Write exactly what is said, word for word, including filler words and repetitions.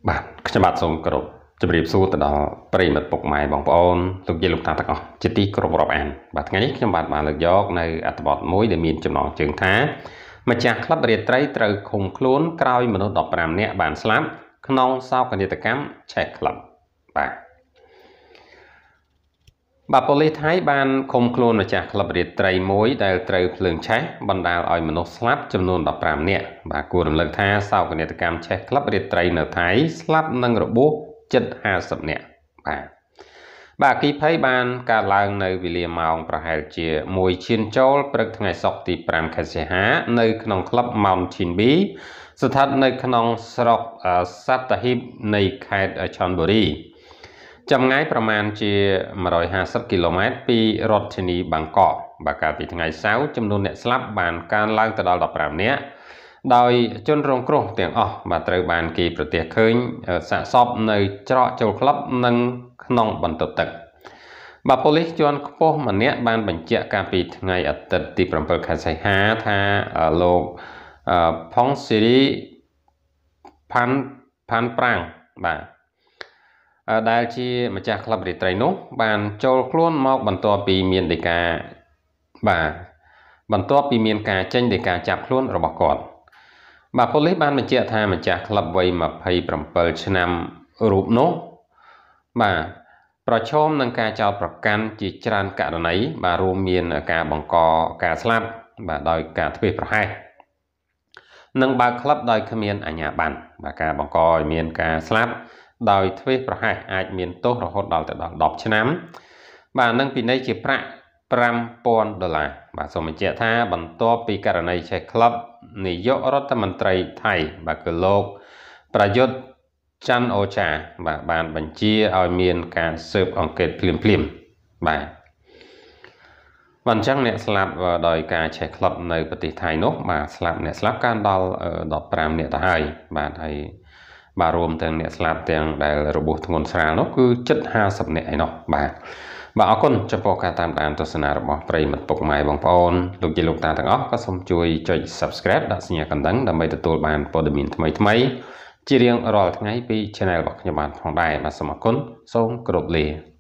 បាទខ្ញុំបាទសូមគោរពជម្រាបសួរទៅដល់ប្រិយមិត្តពុកម៉ែបងប្អូនលោកយាយលោកតាទាំងអស់ជាទីគោរពរាប់អានបាទថ្ងៃនេះខ្ញុំបាទបានលើកយកនៅអត្ថបទមួយដែលមានចំណងជើងថាម្ចាស់ក្លឹបរាត្រីត្រូវឃុំខ្លួនក្រោយមនុស្សដប់ប្រាំនាក់បានស្លាប់ក្នុងសោកនាដកម្មឆេះក្លឹបបាទបាទប៉ូលីសថៃបានឃុំខ្លួនម្ចាស់ក្លឹបរាត្រីមួយដែលត្រូវភ្លើងឆេះបណ្ដាលឲ្យមនុស្សស្លាប់ចំនួនដប់ប្រាំនាក់បាទគួររំលឹកថាសោកនាដកម្មឆេះក្លឹបរាត្រីនៅថៃស្លាប់និងរបួសជិតห้าสิบនាក់បាទបាទអគ្គិភ័យបានកើតឡើងនៅវេលាម៉ោងប្រហែលជាមួយឈានចូលព្រឹកថ្ងៃសុក្រទីប្រាំខែសីហានៅក្នុងក្លឹប Mount Chinbi ស្ថិតនៅក្នុងស្រុកសត្ហីបនៃខេត្តឆនបុរីចម្ងាយប្រមាណជាmột trăm hai mươiគីឡូម៉ែត្រពីរដ្ឋធានីបាងកកបាទកាលពីថ្ងៃសៅរ៍ចំនួនអ្នកស្លាប់បានកើនឡើងទៅដល់ដប់ប្រាំនាក់ដោយជនរងគ្រោះទាំងអស់បាទត្រូវបានគេប្រទះឃើញសាកសពនៅច្រកចូលក្លឹបនិងក្នុងបន្ទប់ទឹកបាទប៉ូលីសជាន់ខ្ពស់ម្នាក់បានបញ្ជាក់កាលពីថ្ងៃអាទិត្យទីប្រាំពីរខែសីហាថាលោកផុងសេរីផាន់ផាន់ប្រាំងបាទដែលជាម្ចាស់ក្លឹបរាត្រីនោះបានចូលខ្លួនមកបន្ទាប់ពីមានដីកាបាទបន្ទាប់ពីមានការចេញដីកាចាប់ខ្លួនរបស់គាត់បាទប៉ូលីសបានបញ្ជាក់ថាម្ចាស់ក្លឹបវ័យยี่สิบเจ็ดឆ្នាំរូបនោះបាទប្រឈមនឹងការចោទប្រកាន់ជាច្រើនករណីបាទរួមមានការបង្កការស្លាប់បាទដោយការធ្វេសប្រហែសនិងបើកក្លឹបដោយគ្មានអាជ្ញាប័ណ្ណបាទការបង្កឲ្យមានការស្លាប់ដោយធ្វេសប្រហែសអាចមានទោសរហូតដល់ទៅដល់ដប់ឆ្នាំបាទនិងពិន័យជាប្រាក់ប្រាំពាន់ដុល្លារបាទសូមបញ្ជាក់ថាបន្ទាប់ពីករណីឆេះក្លឹបនាយករដ្ឋមន្ត្រីថៃបាទគឺលោកប្រយុទ្ធច័ន្ទអូចាបាទបានបញ្ជាឲ្យមានការស៊ើបអង្កេតភ្លាមភ្លាមបាទបាទអញ្ចឹងអ្នកស្លាប់ដោយការឆេះក្លឹបនៅប្រទេសថៃនោះបាទស្លាប់អ្នកស្លាប់កាន់ដល់ដប់ប្រាំនាក់ទៅហើយបាទហើយបាទរួមទាំងអ្នកស្លាប់ទាំងដែលរបួសធ្ងន់ស្រាលនោះគឺជិតห้าสิบនាក់ឯណោះបាទបាទអរគុណចំពោះការតាមដានទស្សនារបស់ប្រិយមិត្តពុកម៉ែបងប្អូនលោកយាយលោកតាទាំងអស់ក៏សូមជួយចុច Subscribe ដាក់សញ្ញាកណ្ដឹងដើម្បីទទួលបានព័ត៌មានថ្មីៗជារៀងរាល់ថ្ងៃពី Channel របស់ខ្ញុំបានផងដែរបាទសូមអរគុណសូមគោរពលា